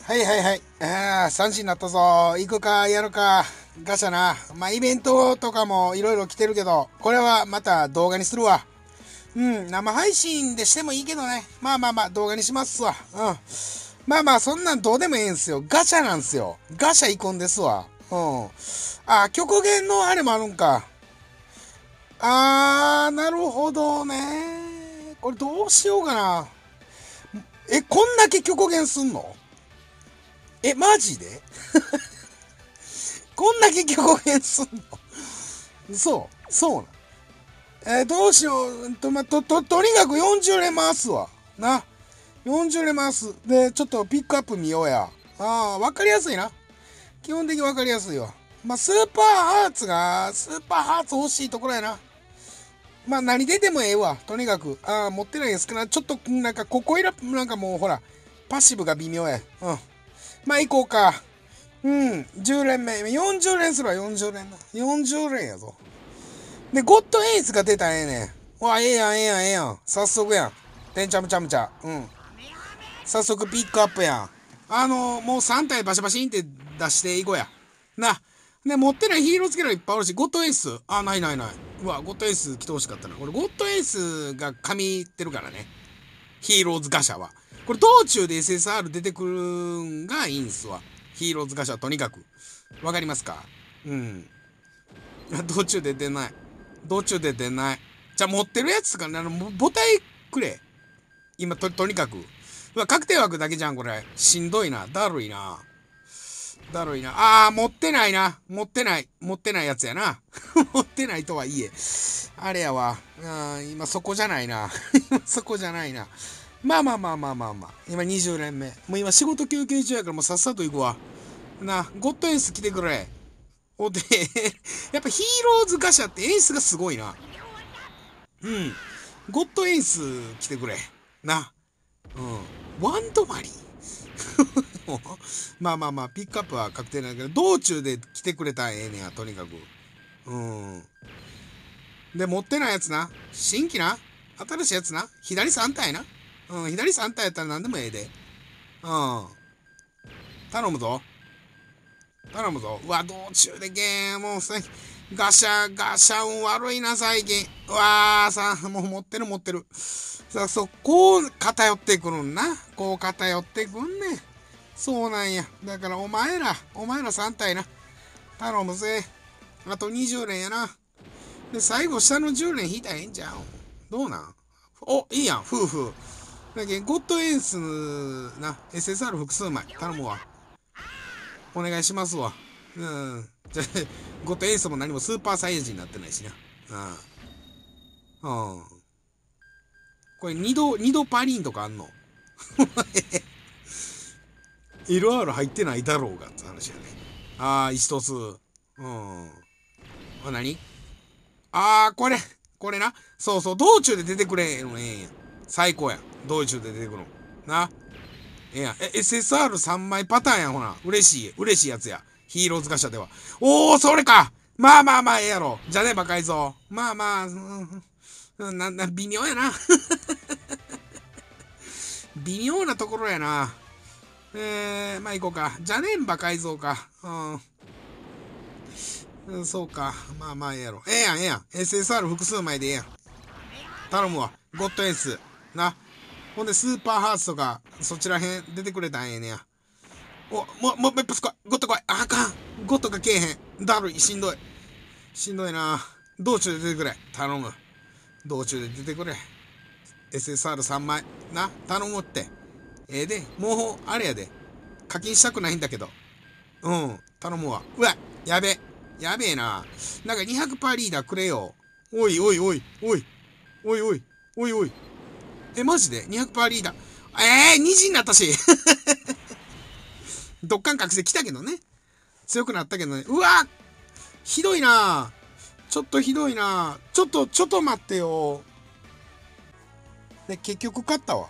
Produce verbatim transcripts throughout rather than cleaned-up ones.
はいはいはい。ああ、さんじになったぞ。行くか、やるか。ガチャな。まあ、イベントとかもいろいろ来てるけど、これはまた動画にするわ。うん、生配信でしてもいいけどね。まあまあまあ、動画にしますわ。うん。まあまあ、そんなんどうでもいいんすよ。ガチャなんすよ。ガチャ行くんですわ。うん。あ、極限のあれもあるんか。あー、なるほどね。これどうしようかな。え、こんだけ極限すんの？え、マジでこんだけ極限すんの？そう、そうなん。えーどうしよう。と、ま、と、と、とにかくよんじゅう連回すわ。な。よんじゅう連回す。で、ちょっとピックアップ見ようや。ああ、わかりやすいな。基本的にわかりやすいわ。まあ、スーパーハーツが、スーパーハーツ欲しいところやな。まあ、何出てもええわ。とにかく。ああ、持ってないですから、ちょっと、なんか、ここいら、なんかもう、ほら、パッシブが微妙や。うん。まあ、行こうか。うん、じゅう連目。よんじゅう連するわ、よんじゅう連な。よんじゅう連やぞ。で、ゴッドエースが出たらええねん。わ、ええやん、ええやん、ええやん。早速やん。てんちゃむちゃむちゃ。うん。早速ピックアップやん。あのー、もうさん体バシバシンって出していこうや。な。で、持ってないヒーローつけるのいっぱいあるし、ゴッドエース。あ、ないないない。うわ、ゴッドエース来てほしかったな。俺、ゴッドエースが神ってるからね。ヒーローズガシャは。これ道中で エスエスアール 出てくるんがいいんすわ。ヒーローズガシャとにかく。わかりますか？うん。道中で出ない。道中で出ない。じゃあ持ってるやつとか、あの、母体くれ。今と、とにかく。うわ、確定枠だけじゃん、これ。しんどいな。だるいな。だるいな。あー、持ってないな。持ってない。持ってないやつやな。持ってないとはいえ。あれやわ。あ今そこじゃないな。今そこじゃないな。まあまあまあまあまあまあ。今にじゅう連目。もう今仕事休憩中やからもうさっさと行くわ。な、ゴッドエース来てくれ。おで、やっぱヒーローズガシャって演出がすごいな。うん。ゴッドエース来てくれ。な。うん。ワン止まりまあまあまあ、ピックアップは確定なんだけど、道中で来てくれたらええねや、とにかく。うん。で、持ってないやつな。新規な。新しいやつな。左さん体な。うん、左さん体やったら何でもええで。うん。頼むぞ。頼むぞ。うわ、道中でゲーム、もうさ、ガシャ、ガシャ運悪いな、最近。うわーさ、もう持ってる持ってる。さ、そう、こう偏ってくるんな。こう偏ってくんねん。そうなんや。だからお前ら、お前らさん体な。頼むぜ。あとにじゅう連やな。で、最後下のじゅう連引いたらええんじゃん。どうなん？お、いいやん、夫婦。だけどゴッドエースな、エスエスアール 複数枚。頼むわ。お願いしますわ。うん。じゃゴッドエースも何もスーパーサイヤ人になってないしな。うん。うん。これ二度、二度パリンとかあんの？ エルアール 入ってないだろうがって話やね。ああ、一つ。うん。あ、何？ああ、これ。これな。そうそう、道中で出てくれんのええんや。最高やん。道中で出てくるの。な。ええやん。え、エスエスアールさん 枚パターンやん、ほな。嬉しい。嬉しいやつや。ヒーローズガシャでは。おー、それか。まあまあまあ、ええやろ。じゃねえ、バカイゾウ。まあまあ、うん、うん、な、な、微妙やな。微妙なところやな。えー、まあ行こうか。じゃねえんば改造か。うん。うん、そうか。まあまあええやろ。ええやん、ええやん。エスエスアール 複数枚でええやん。頼むわ。ゴッドエース。な。ほんで、スーパーハーツとか、そちらへん出てくれたんええねや。お、もう、もう、一発来い。ゴッド来い。あかん。ゴッドがけえへん。だるい。しんどい。しんどいな。道中で出てくれ。頼む。道中で出てくれ。エスエスアールさん 枚。な。頼むって。ええで。もう、あれやで。課金したくないんだけど。うん。頼むわ。うわ、やべ。やべえな。なんか にひゃくパーセント リーダーくれよ。おいおいおい、おい。おいおい、おいおい。え、マジで ?にひゃくパーセント リーダー。えー、にじになったし。どっかん覚醒来たけどね。強くなったけどね。うわ、ひどいな。ちょっとひどいな。ちょっと、ちょっと待ってよ。で、結局勝ったわ。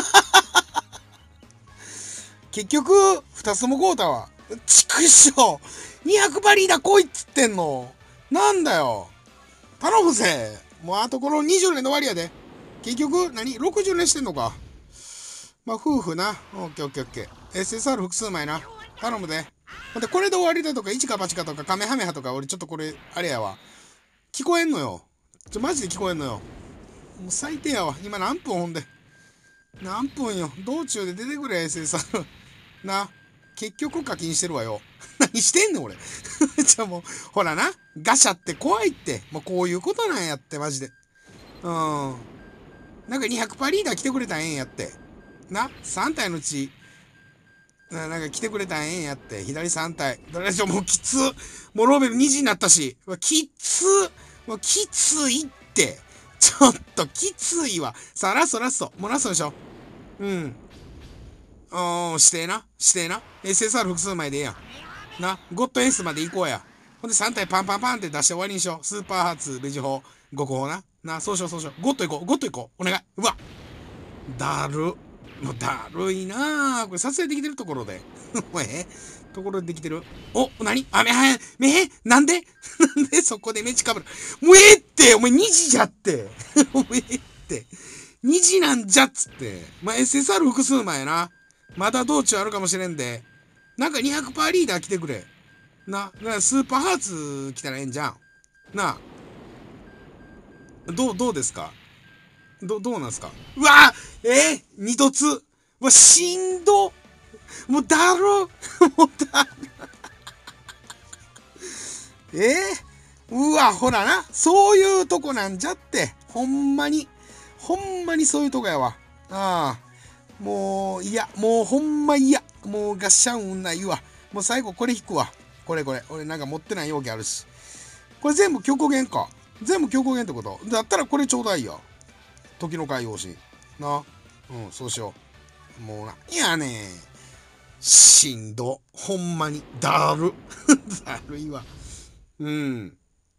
結局、二つとも買うたわ。ちくしょう。にひゃくパーセントリーダー来いっつってんの。なんだよ。頼むぜ。もうあとこのにじゅう連の終わりやで。結局、何 ?ろくじゅう 連してんのか。 まあ、夫婦な。オッケーオッケーオッケー。エスエスアール 複数枚な。頼むで。で、これで終わりだとか、いちか八かとか、カメハメハとか、俺ちょっとこれ、あれやわ。聞こえんのよ。ちょ、マジで聞こえんのよ。もう最低やわ。今何分ほんで。何分よ。道中で出てくれ、エスエスアール。な。結局課金してるわよ。何してんの俺。じゃあもう、ほらな。ガシャって怖いって。もうこういうことなんやって、マジで。うん。なんかにひゃくパーリーダー来てくれたらええんやって。な。さん体のうち、ななんか来てくれたらええんやって。左さん体。どれでしょ、もうきつ。もうローベルにじになったし。きつ。もうきついって。ちょっときついわ。さあ、ラストラスト。もうラストでしょ。うん。おー、指定な。指定な。エスエスアール 複数枚でええやん。な。ゴッドエースまで行こうや。ほんでさん体パンパンパンって出して終わりにしよう。スーパーハーツ、ベジ法、ごこ法な。な、そうしようそうしよう。ゴッド行こう。ゴッド行こう。お願い。うわ。だる。もうだるいなぁ。これ撮影できてるところで。もうええところでできてる。お、なにあ、めはや、めへなんでなんでそこでメチかぶる。もうええって、お前にじじゃって。もうええって。にじなんじゃっつって。まあ、エスエスアール 複数枚な。まだ道中あるかもしれんで。なんか にひゃくパーセント リーダー来てくれ。な、なスーパーハーツ来たらええんじゃん。なあ。どう、どうですかど、どうなんすかうわえー、二突うわ、しんどもうだるもうだるえー、うわ、ほらな。そういうとこなんじゃって。ほんまに。ほんまにそういうとこやわ。ああ。もう、いや、もうほんま嫌。もうガッシャンうんないわ。もう最後これ引くわ。これこれ。俺なんか持ってない容器あるし。これ全部強行源か。全部強行源ってことだったらこれちょうだいや。時の海洋紙。な。うん、そうしよう。もうな。いやねしんど。ほんまに。だる。だるいわ。うん。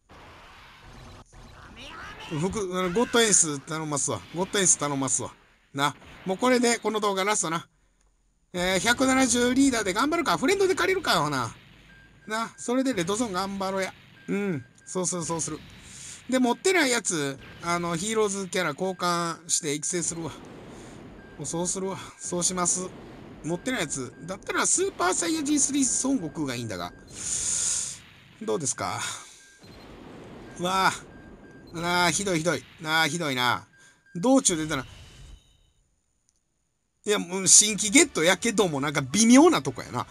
服、ゴッドエース頼ますわ。ゴッドエース頼ますわ。な。もうこれで、この動画ラストな。えー、ひゃくななじゅうリーダーで頑張るか。フレンドで借りるかよ、ほな。な。それでレッドゾーン頑張ろうや。うん。そうする、そうする。で、持ってないやつ、あの、ヒーローズキャラ交換して育成するわ。もうそうするわ。そうします。持ってないやつ。だったらスーパーサイヤ ジースリー 孫悟空がいいんだが。どうですかわあ。なあ、ひどいひどい。なあ、ひどいな。道中出たら、いや、もう新規ゲットやけども、なんか微妙なとこやな。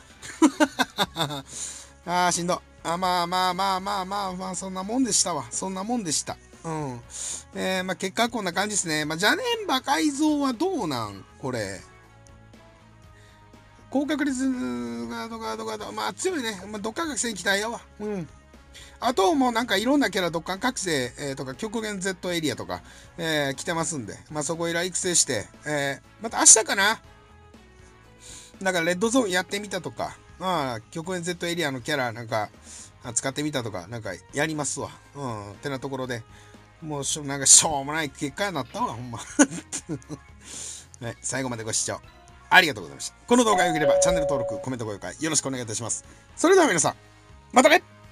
ああ、しんど。あ、まあまあまあまあまあまあ、そんなもんでしたわ。そんなもんでした。うん。えー、まあ結果はこんな感じですね。まあ、邪念馬改造はどうなんこれ。高確率ガードガードガード。まあ強いね。まあ、どっか覚醒期待やわ。うん。あともうなんかいろんなキャラ、どっか覚醒、えー、とか極限 Z エリアとか、えー、来てますんで、まあそこいら育成して、えー、また明日かなだからレッドゾーンやってみたとか、まあ極限 Z エリアのキャラなんか使ってみたとか、なんかやりますわ。うん、ってなところで、もうしょなんかしょうもない結果になったわ、ほんま。はい、最後までご視聴ありがとうございました。この動画が良ければチャンネル登録、コメント、ご評価よろしくお願いいたします。それでは皆さん、またね